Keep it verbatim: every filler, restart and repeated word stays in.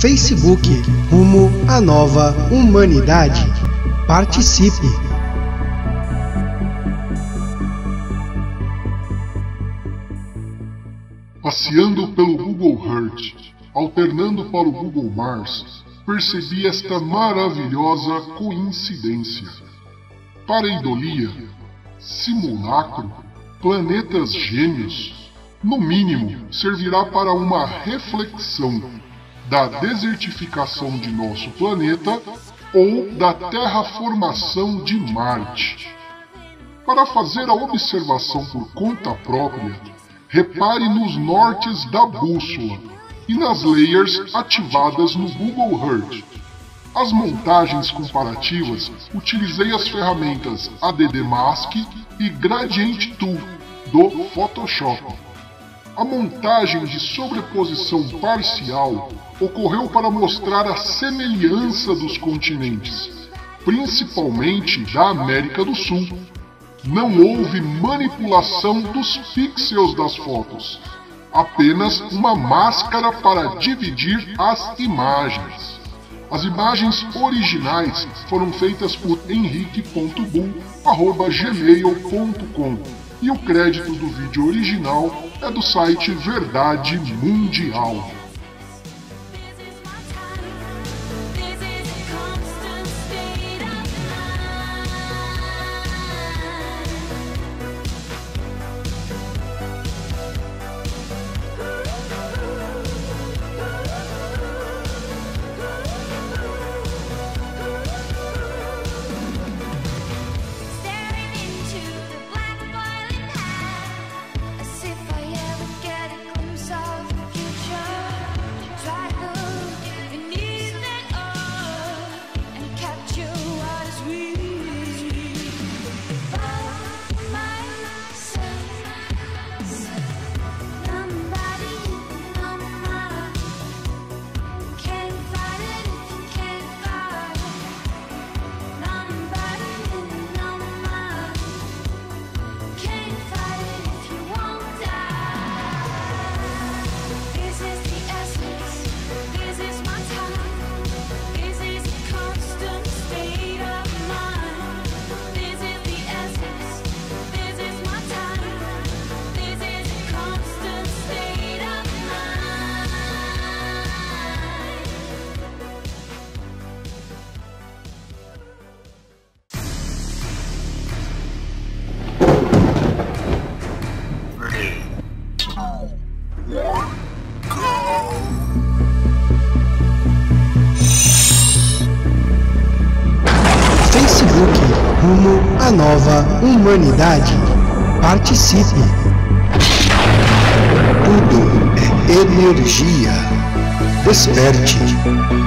Facebook rumo à nova humanidade. Participe! Passeando pelo Google Earth, alternando para o Google Mars, percebi esta maravilhosa coincidência. Pareidolia, simulacro, planetas gêmeos, no mínimo servirá para uma reflexão da desertificação de nosso planeta ou da terraformação de Marte. Para fazer a observação por conta própria, repare nos nortes da bússola e nas layers ativadas no Google Earth. As montagens comparativas, utilizei as ferramentas A D D Mask e Gradient Tool do Photoshop. A montagem de sobreposição parcial ocorreu para mostrar a semelhança dos continentes, principalmente da América do Sul. Não houve manipulação dos pixels das fotos, apenas uma máscara para dividir as imagens. As imagens originais foram feitas por henrique ponto bull arroba gmail ponto com e o crédito do vídeo original é do site Verdade Mundial. Facebook rumo à nova humanidade. Participe! Tudo é energia. Desperte!